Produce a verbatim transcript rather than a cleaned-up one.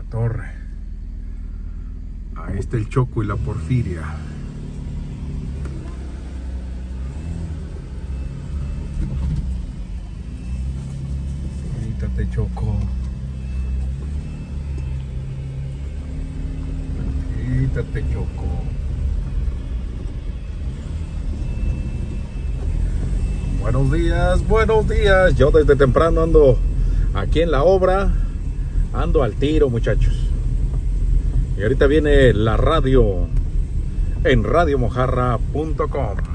torre. Ahí está el Choco y la Porfiria. Quítate, Choco. Quítate, Choco. Buenos días, buenos días. Yo desde temprano ando aquí en la obra. Ando al tiro, muchachos. Y ahorita viene la radio en radio mojarra punto com.